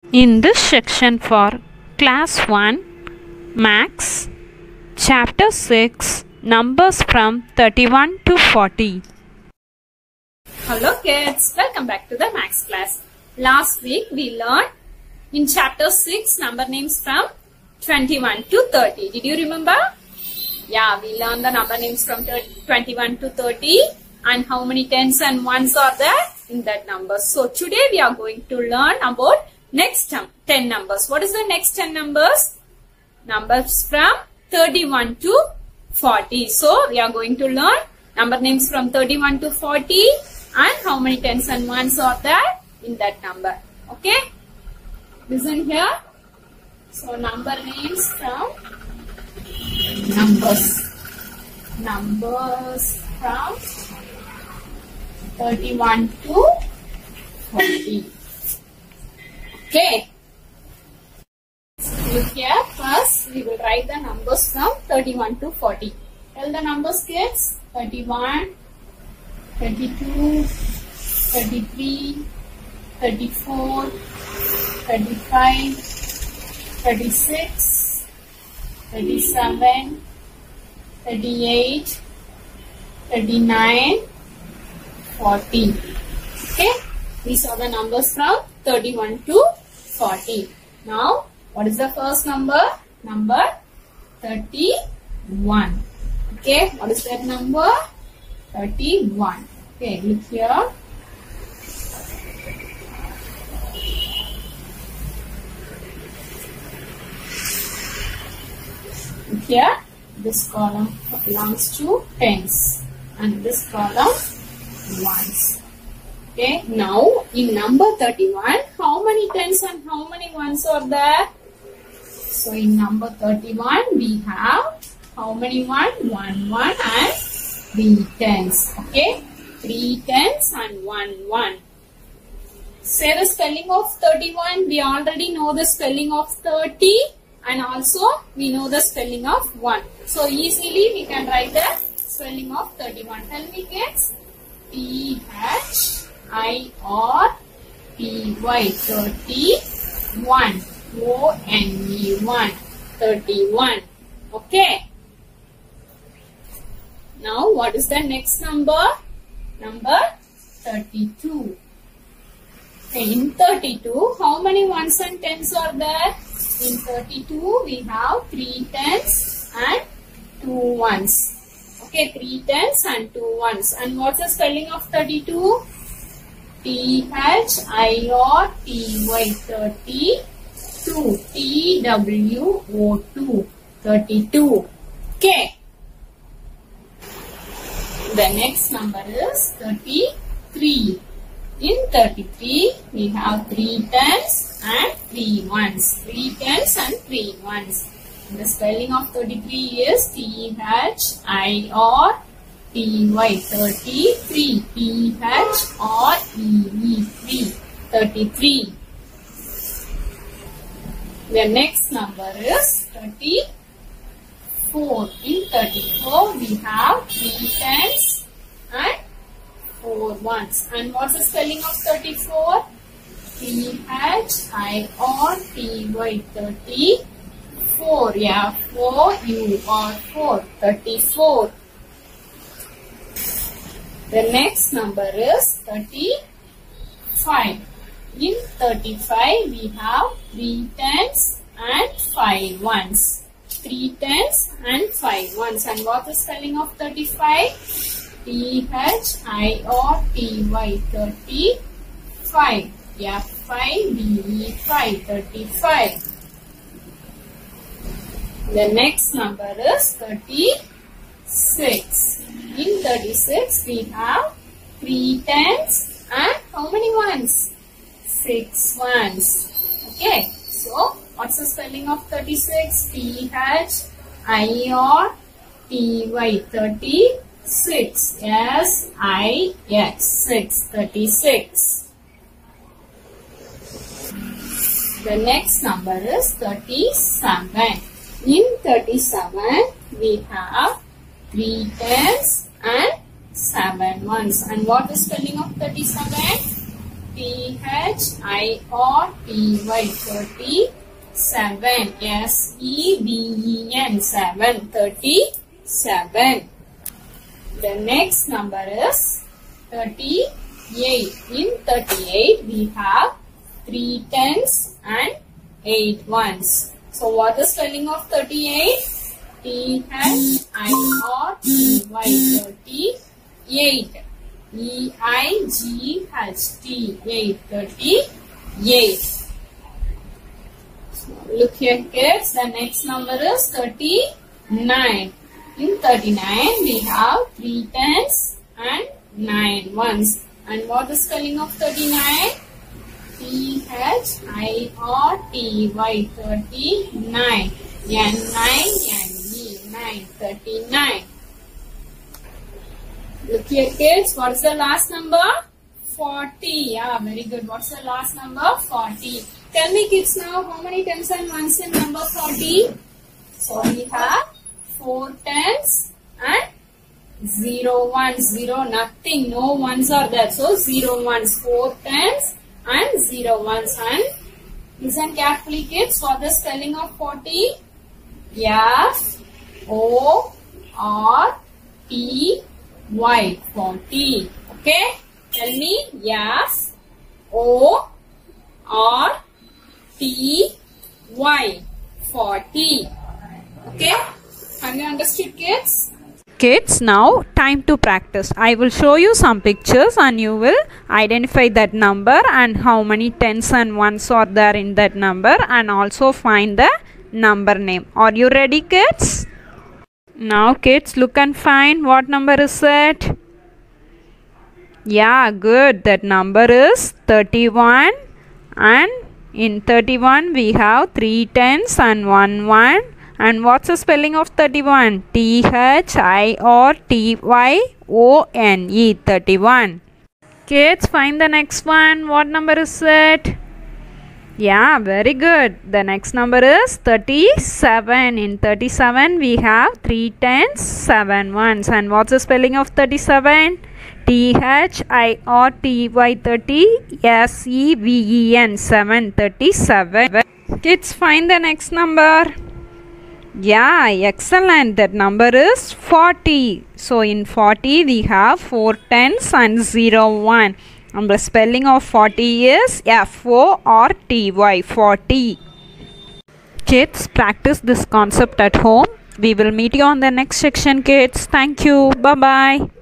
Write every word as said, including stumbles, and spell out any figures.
In this section for Class one Maths, Chapter six, Numbers from thirty-one to forty. Hello kids, welcome back to the Maths class. Last week we learned in Chapter six number names from twenty-one to thirty. Did you remember? Yeah, we learned the number names from twenty-one to thirty and how many tens and ones are there in that number. So today we are going to learn about next ten numbers. What is the next ten numbers? Numbers from thirty-one to forty. So we are going to learn number names from thirty-one to forty and how many tens and ones are there in that number. Okay? Listen here. So number names from numbers. Numbers from thirty-one to forty. Okay. Look here. First, we will write the numbers from thirty-one to forty. Tell the numbers, kids. thirty-one, thirty-two, thirty-three, thirty-four, thirty-five, thirty-six, thirty-seven, thirty-eight, thirty-nine, forty. Okay. These are the numbers from thirty-one to forty. Now, what is the first number? Number thirty-one. Okay, what is that number? thirty-one. Okay, look here. Look here, this column belongs to tens and this column ones. Okay, now in number thirty-one, how many tens and how many ones are there? So in number thirty-one, we have how many one? One, one and three tens. Okay, three tens and one, one. Say the spelling of thirty-one. We already know the spelling of thirty and also we know the spelling of one. So easily we can write the spelling of thirty-one. Tell me kids. T H I R T Y thirty-one. O N E one. thirty-one. Okay. Now what is the next number? Number thirty-two. Okay, in thirty-two, how many ones and tens are there? In thirty-two, we have three tens and two ones. Okay, three tens and two ones. And what's the spelling of thirty-two? T H I R T Y thirty-two. T W O two. thirty-two. Okay. The next number is thirty-three. In thirty-three, we have three tens and three ones. three tens and three ones. And the spelling of thirty-three is T H I R T Y thirty-three. T H R E E three. thirty-three. The next number is thirty-four. In thirty-four, we have three tens and four ones. And what's the spelling of thirty-four? T H I R T Y thirty-four. Yeah, four U R four. thirty-four. The next number is thirty-five. In thirty-five, we have three tens and five ones. three tens and five ones. And what is the spelling of thirty-five? T H I R T Y thirty-five. Yeah, five B E five. thirty-five. The next number is thirty-six. In thirty-six, we have three tens and how many ones? Six ones. Okay, so what's the spelling of thirty-six? T H I R T Y thirty-six. S I X. six. thirty-six. The next number is thirty-seven. In thirty-seven, we have three tens and seven ones. And what is spelling of thirty-seven? T H I R T Y, thirty-seven. S E V E N, seven, thirty-seven. The next number is thirty-eight. In thirty-eight, we have three tens and eight ones. So what is spelling of thirty-eight? T H I R T Y, thirty-eight. E I G H T, eight, thirty-eight. So look here kids, the next number is thirty-nine. In thirty-nine, we have three tens and nine ones. And what is spelling of thirty-nine? T H I R T Y, thirty-nine. N nine N E, nine, thirty-nine. Look here kids, what is the last number? forty. Yeah, very good. What's the last number? forty. Tell me kids now, how many tens and ones in number forty? So we have four tens and zero ones. Zero, nothing, no ones are there. So zero ones, four tens and zero ones. And listen carefully kids, for the spelling of forty. F O R T Y, forty. Okay, tell me. F O R T Y, forty. Okay, have you understood kids? Kids, now time to practice. I will show you some pictures and you will identify that number and how many tens and ones are there in that number, and also find the number name. Are you ready kids? Now kids, look and find what number is it? Yeah, good. That number is thirty-one, and in thirty-one we have three tens and one one. And what's the spelling of thirty-one? T H I R T Y O N E, thirty-one. Kids, find the next one. What number is it? Yeah, very good. The next number is thirty-seven. In thirty-seven, we have three tens, seven ones. And what's the spelling of thirty-seven? T H I R T Y, thirty, S E V E N, seven, thirty-seven. Kids, find the next number. Yeah, excellent. That number is forty. So in forty, we have four tens and zero one. And the spelling of forty is F O R T Y, forty. Kids, practice this concept at home. We will meet you on the next section, kids. Thank you. Bye-bye.